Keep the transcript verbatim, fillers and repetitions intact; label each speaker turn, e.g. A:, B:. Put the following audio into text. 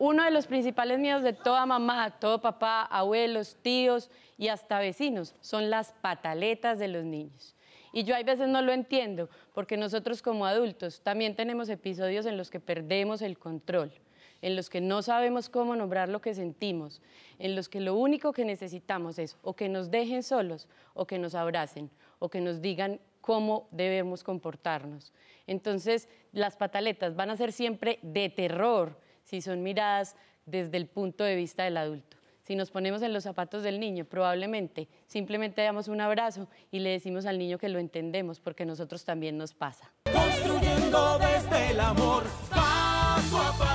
A: Uno de los principales miedos de toda mamá, todo papá, abuelos, tíos y hasta vecinos son las pataletas de los niños. Y yo hay veces no lo entiendo, porque nosotros como adultos también tenemos episodios en los que perdemos el control, en los que no sabemos cómo nombrar lo que sentimos, en los que lo único que necesitamos es o que nos dejen solos, o que nos abracen, o que nos digan cómo debemos comportarnos. Entonces, las pataletas van a ser siempre de terror si son miradas desde el punto de vista del adulto. Si nos ponemos en los zapatos del niño, probablemente simplemente damos un abrazo y le decimos al niño que lo entendemos, porque a nosotros también nos pasa.
B: Construyendo desde el amor, paso a paso.